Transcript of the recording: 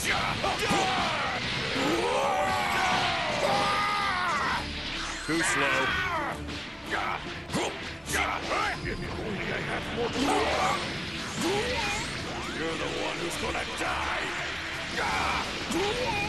Too slow. If only I had more power! You're the one who's gonna die!